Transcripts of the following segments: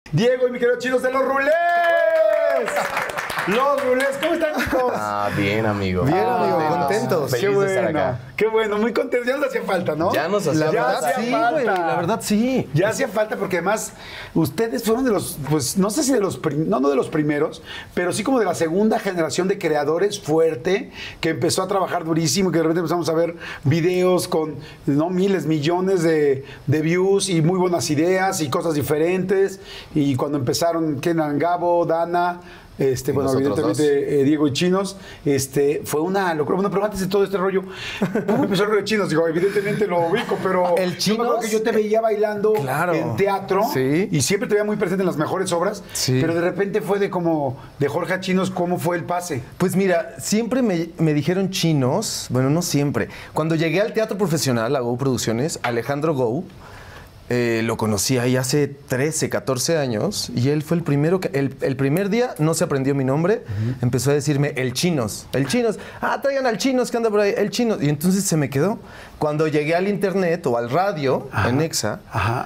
Diego y mi querido Chinos de los Rulés. Los Rulés, ¿cómo están, chicos? Bien, amigo. Bien, amigo, contentos. Feliz de estar acá. Qué bueno, muy contentos. Ya nos hacía falta, ¿no? Ya nos hacía falta. Sí, güey, la verdad sí. Ya hacía falta porque además ustedes fueron de los, pues no sé si de los, no de los primeros, pero sí como de la segunda generación de creadores fuerte que empezó a trabajar durísimo y que de repente empezamos a ver videos con ¿no? miles, millones de views y muy buenas ideas y cosas diferentes. Y cuando empezaron Kenan, Gabo, Dana... bueno, evidentemente Diego y Chinos, fue una locura. Bueno, pero antes de todo este rollo, ¿cómo empezó el rollo de Chinos? Digo, evidentemente lo ubico, pero el yo me acuerdo que yo te veía bailando en teatro y siempre te veía muy presente en las mejores obras, pero de repente fue de Jorge a Chinos, ¿cómo fue el pase? Pues mira, siempre me dijeron Chinos, bueno, no siempre. Cuando llegué al teatro profesional, a Go Producciones, Alejandro Go, lo conocí ahí hace 13, 14 años y él fue el primero que, el primer día no se aprendió mi nombre, empezó a decirme el Chinos, traigan al Chinos que anda por ahí, el Chinos, y entonces se me quedó. Cuando llegué al internet o al radio en Exa,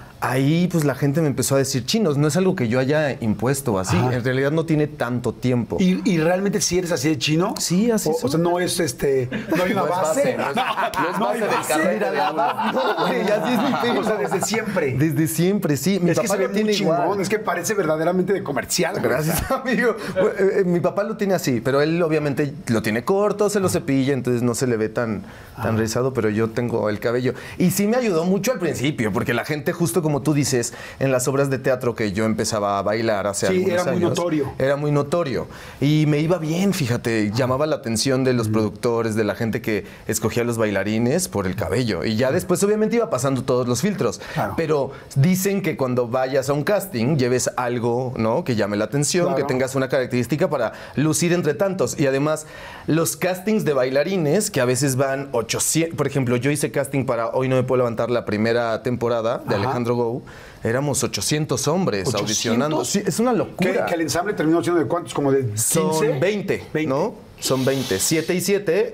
ahí pues la gente me empezó a decir Chinos, no es algo que yo haya impuesto así, en realidad no tiene tanto tiempo. ¿Y realmente sí eres así de chino? Sí, así o sea, no es no hay una base. No es base del carrera. No, güey, así es mi pedo. O sea, desde siempre. Desde siempre, sí. Mi papá lo tiene igual. Es que parece verdaderamente de comercial. Gracias, amigo. Mi papá lo tiene así, pero él obviamente lo tiene corto, se lo cepilla, entonces no se le ve tan rizado, pero yo tengo el cabello. Y sí me ayudó mucho al principio, porque la gente, justo como tú dices, en las obras de teatro que yo empezaba a bailar hace algunos años. Sí, era muy notorio. Era muy notorio. Y me iba bien, fíjate, llamaba la atención de los productores, de la gente que escogía a los bailarines por el cabello. Y ya después obviamente iba pasando todos los filtros. Claro. Pero dicen que cuando vayas a un casting lleves algo, ¿no? Que llame la atención, que tengas una característica para lucir entre tantos. Y además, los castings de bailarines, que a veces van 800... Por ejemplo, yo hice casting para Hoy No Me Puedo Levantar, la primera temporada de Alejandro Go. Éramos 800 hombres 800? Audicionando. Sí, es una locura. ¿Que el ensamble terminó siendo de cuántos? ¿Como de 15? Son 20, ¿no? Son 20, 7 y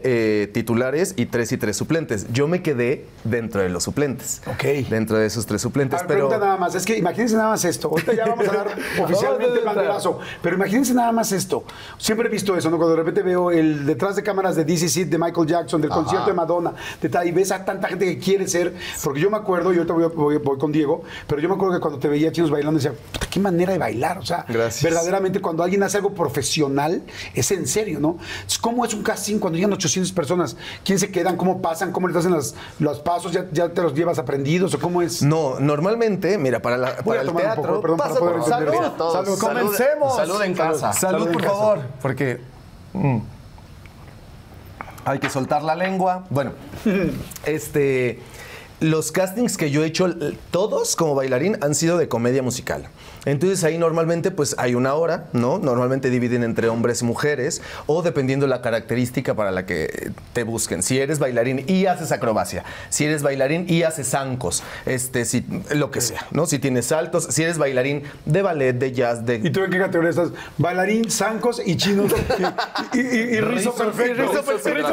7 titulares y 3 y 3 suplentes. Yo me quedé dentro de los suplentes. Ok. Dentro de esos 3 suplentes. Pero pregunta nada más, es que imagínense nada más esto. Ahorita ya vamos a dar oficialmente el banderazo. Pero imagínense nada más esto. Siempre he visto eso, ¿no? Cuando de repente veo el detrás de cámaras de This Is It, de Michael Jackson, del concierto de Madonna, y ves a tanta gente que quiere ser. Porque yo me acuerdo, yo ahorita voy con Diego, pero yo me acuerdo que cuando te veía Chinos bailando, decía, qué manera de bailar. O sea, verdaderamente cuando alguien hace algo profesional, es en serio, ¿no? ¿Cómo es un casting cuando llegan 800 personas? ¿Quién se quedan? ¿Cómo pasan? ¿Cómo les hacen los pasos? ¿Ya te los llevas aprendidos? ¿O cómo es? No, normalmente, mira, para el teatro... Perdón, para poder entender. Salud, comencemos. Salud en casa. Salud, por favor. Porque hay que soltar la lengua. Bueno, los castings que yo he hecho, todos como bailarín, han sido de comedia musical. Entonces ahí normalmente pues hay una hora, ¿no? Normalmente dividen entre hombres y mujeres o dependiendo la característica para la que te busquen. Si eres bailarín y haces acrobacia, si eres bailarín y haces zancos, lo que sea, ¿no? Si tienes saltos, si eres bailarín de ballet, de jazz, de... ¿Y tú en qué categoría estás? Bailarín, zancos y chinos y rizo perfecto. Rizo perfecto.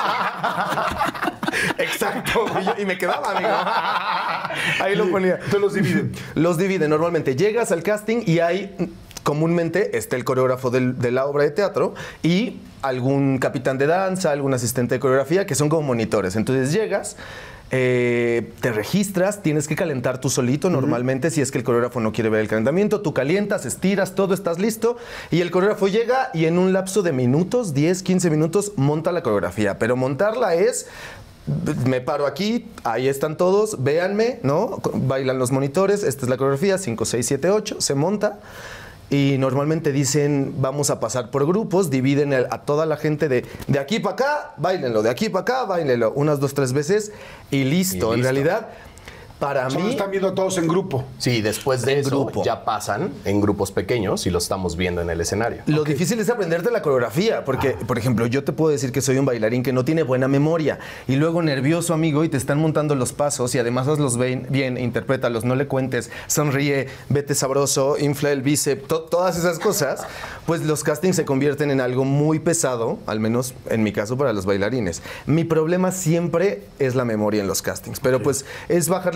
Exacto. Y me quedaba, amigo. Ahí lo ponía. Entonces los dividen. Los dividen. Normalmente llegas al casting y hay, comúnmente, está el coreógrafo de la obra de teatro y algún capitán de danza, algún asistente de coreografía, que son como monitores. Entonces llegas, te registras, tienes que calentar tú solito normalmente, si es que el coreógrafo no quiere ver el calentamiento, tú calientas, estiras, todo, estás listo y el coreógrafo llega y en un lapso de minutos, 10, 15 minutos, monta la coreografía. Pero montarla es... Me paro aquí, ahí están todos, véanme, ¿no? Bailan los monitores, esta es la coreografía, 5, 6, 7, 8, se monta y normalmente dicen, vamos a pasar por grupos, dividen a toda la gente de aquí para acá, báilenlo, de aquí para acá, báilenlo, unas 2, 3 veces y listo. En realidad... Para mí... están viendo a todos en grupo. Sí, después de eso ya pasan en grupos pequeños y lo estamos viendo en el escenario. Lo difícil es aprenderte la coreografía, porque, por ejemplo, yo te puedo decir que soy un bailarín que no tiene buena memoria y luego nervioso, amigo, y te están montando los pasos y además hazlos bien, interprétalos, no le cuentes, sonríe, vete sabroso, infla el bíceps, todas esas cosas, pues los castings se convierten en algo muy pesado, al menos en mi caso para los bailarines. Mi problema siempre es la memoria en los castings, pero pues es bajarle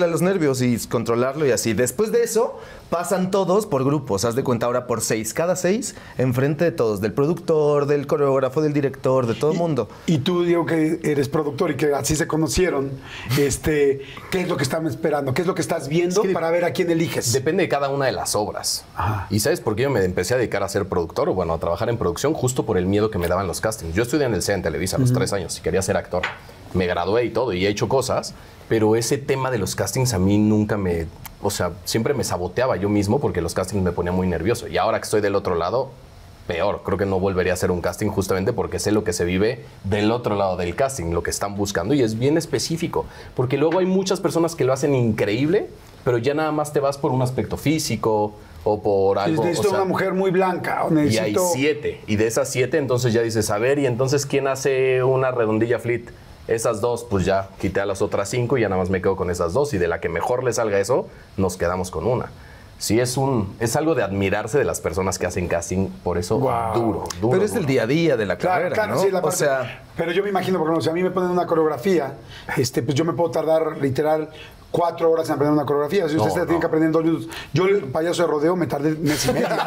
a los nervios y controlarlo y así. Después de eso, pasan todos por grupos. Haz de cuenta ahora por 6. Cada 6, enfrente de todos. Del productor, del coreógrafo, del director, de todo el mundo. Y tú, Diego, que eres productor y que así se conocieron, ¿qué es lo que están esperando? ¿Qué es lo que estás viendo para ver a quién eliges? Depende de cada una de las obras. Ajá. ¿Y sabes por qué yo me empecé a dedicar a ser productor? O bueno, a trabajar en producción justo por el miedo que me daban los castings. Yo estudié en el CEA en Televisa a los 3 años y quería ser actor. Me gradué y todo y he hecho cosas, pero ese tema de los castings a mí nunca me... O sea, siempre me saboteaba yo mismo porque los castings me ponían muy nervioso. Y ahora que estoy del otro lado, peor. Creo que no volvería a hacer un casting justamente porque sé lo que se vive del otro lado del casting, lo que están buscando y es bien específico. Porque luego hay muchas personas que lo hacen increíble, pero ya nada más te vas por un aspecto físico o por algo. Necesito una mujer muy blanca. O necesito... Y hay 7. Y de esas 7 entonces ya dices, a ver, ¿y entonces quién hace una redondilla flit? Esas 2, pues ya quité a las otras 5 y ya nada más me quedo con esas 2. Y de la que mejor le salga eso, nos quedamos con una. Sí, es algo de admirarse de las personas que hacen casting, por eso duro. Pero es el día a día de la carrera, claro, ¿no? sí, la o parte, sea, pero yo me imagino, por ejemplo, si a mí me ponen una coreografía, pues yo me puedo tardar literal 4 horas en aprender una coreografía. Si ustedes tienen que aprender en 2 minutos. Yo, el payaso de rodeo, me tardé mes y medio.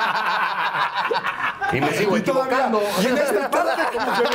Y me sigo equivocando. Y en esta parte, como que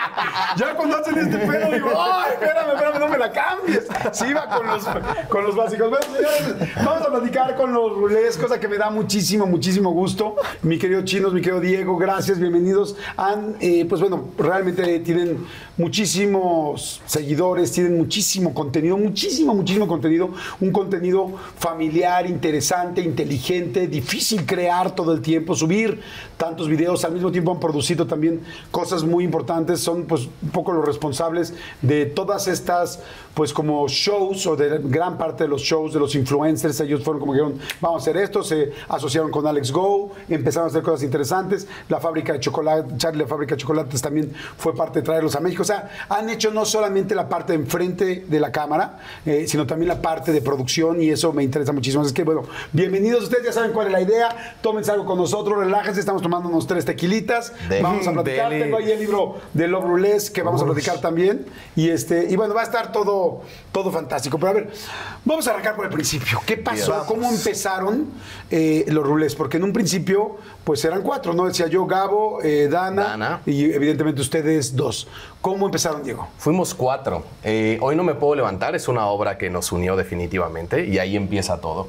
ya cuando hacen este pedo, digo, ¡ay, espérame, no me la cambies! Sí, iba con los básicos. Bueno, señores, vamos a platicar con los rulés, cosa que me da muchísimo gusto. Mi querido Chinos, mi querido Diego, gracias, bienvenidos. Pues bueno, realmente tienen muchísimos seguidores, tienen muchísimo contenido, muchísimo contenido. Un contenido familiar, interesante, inteligente, difícil crear todo el tiempo, subir tantos videos. Al mismo tiempo han producido también cosas muy importantes, son pues un poco los responsables de todas estas pues como shows o de gran parte de los shows de los influencers. Ellos fueron como que dijeron, vamos a hacer esto, se asociaron con Alex Go, empezaron a hacer cosas interesantes. La fábrica de chocolate, Charlie, la fábrica de chocolates también fue parte de traerlos a México. O sea, han hecho no solamente la parte de enfrente de la cámara, sino también la parte de producción y eso me interesa muchísimo. Es que bueno, bienvenidos, ustedes ya saben cuál es la idea, tómense algo con nosotros, relájense, estamos tomando unos 3 tequilitas, vamos a platicar, tengo ahí el libro de Love Rulés que vamos a platicar también y bueno, va a estar todo fantástico, pero a ver, vamos a arrancar por el principio. ¿Qué pasó? ¿Cómo empezaron los rulés? Porque en un principio pues eran 4, ¿no? Decía yo, Gabo, Dana y evidentemente ustedes 2. ¿Cómo empezaron, Diego? Fuimos 4. Hoy no me puedo levantar, es una obra que nos unió definitivamente y ahí empieza todo.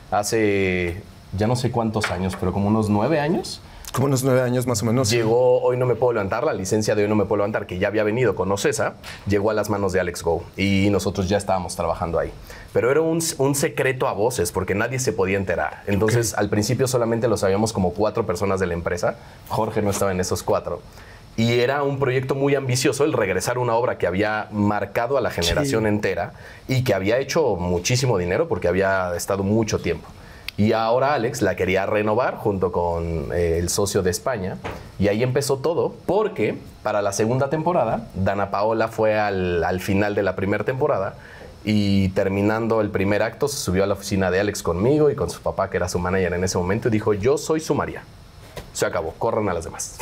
Hace ya no sé cuántos años, pero como unos 9 años. Como unos 9 años más o menos. Llegó Hoy No Me Puedo Levantar, la licencia de Hoy No Me Puedo Levantar, que ya había venido con Ocesa, llegó a las manos de Alex Go y nosotros ya estábamos trabajando ahí. Pero era un secreto a voces porque nadie se podía enterar. Entonces, al principio solamente lo sabíamos como 4 personas de la empresa. Jorge no estaba en esos 4. Y era un proyecto muy ambicioso el regresar a una obra que había marcado a la generación entera y que había hecho muchísimo dinero porque había estado mucho tiempo. Y ahora Alex la quería renovar junto con el socio de España. Y ahí empezó todo, porque para la segunda temporada, Dana Paola fue al final de la primera temporada y terminando el primer acto se subió a la oficina de Alex conmigo y con su papá, que era su manager en ese momento, y dijo, yo soy su María. Se acabó, corran a las demás.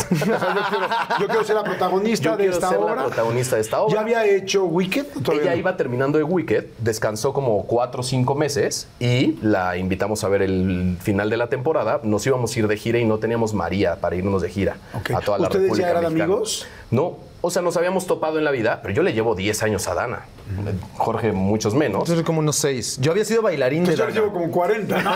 Yo quiero ser la protagonista de esta obra. La protagonista de esta obra. ¿Ya había hecho Wicked? Ella iba terminando de Wicked, descansó como 4 o 5 meses y la invitamos a ver el final de la temporada. Nos íbamos a ir de gira y no teníamos María para irnos de gira a toda la República ¿Ustedes ya eran Mexicana. Amigos? No, o sea, nos habíamos topado en la vida, pero yo le llevo 10 años a Dana. Jorge, muchos menos. Entonces, como unos 6. Yo había sido bailarín de Yo Dana. llevo como 40, ¿no?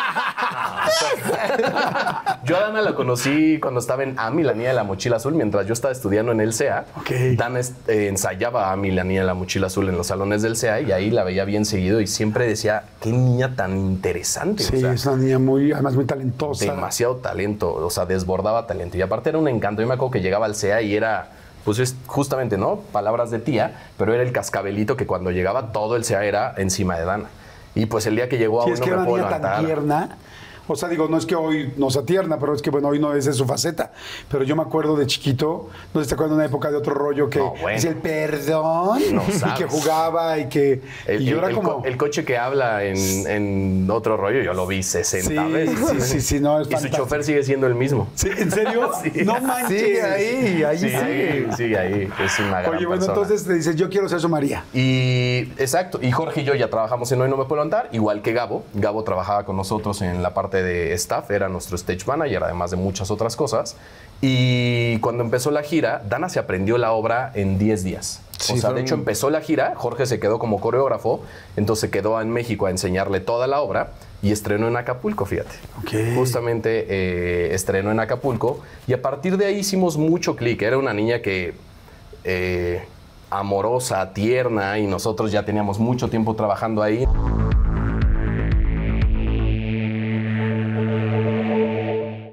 Yo a Dana la conocí cuando estaba en Ami, la niña de la mochila azul, mientras yo estaba estudiando en el CEA. Dana ensayaba a Ami, la niña de la mochila azul, en los salones del CEA y ahí la veía bien seguido y siempre decía, qué niña tan interesante. Sí, o sea, es una niña además muy talentosa. Demasiado talento, o sea, desbordaba talento. Y aparte era un encanto. Yo me acuerdo que llegaba al CEA y era, pues es justamente, ¿no? Palabras de tía, pero era el cascabelito que cuando llegaba todo el CEA era encima de Dana. Y pues el día que llegó a Sí, Hoy es No que Me era una Puedo niña tan Levantar. tierna. O sea, digo, no es que hoy no sea tierna, pero es que, bueno, hoy no es de su faceta. Pero yo me acuerdo de chiquito, no sé si te acuerdas de una época de otro rollo que No, bueno. es el perdón, No y sabes. que jugaba y que... y yo era como... el coche que habla en otro rollo, yo lo vi 60 Sí, veces. sí, no, es Y su fantástico. chofer sigue siendo el mismo. Sí, ¿en serio? Sí. No manches. Sigue ahí Sigue ahí. Es una gran Oye, bueno, persona. entonces te dices, yo quiero ser su María. Y exacto, y Jorge y yo ya trabajamos en Hoy No Me Puedo Levantar, igual que Gabo. Gabo trabajaba con nosotros en la parte de staff, era nuestro stage manager, además de muchas otras cosas. Y cuando empezó la gira, Dana se aprendió la obra en 10 días. Sí, o sea, de fueron- hecho empezó la gira, Jorge se quedó como coreógrafo, entonces se quedó en México a enseñarle toda la obra y estrenó en Acapulco, fíjate. Ok. Justamente estrenó en Acapulco y a partir de ahí hicimos mucho clic. Era una niña que... amorosa, tierna, y nosotros ya teníamos mucho tiempo trabajando ahí.